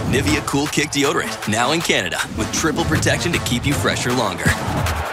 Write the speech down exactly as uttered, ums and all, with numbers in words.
NIVEA Cool Kick deodorant, now in Canada, with triple protection to keep you fresher longer.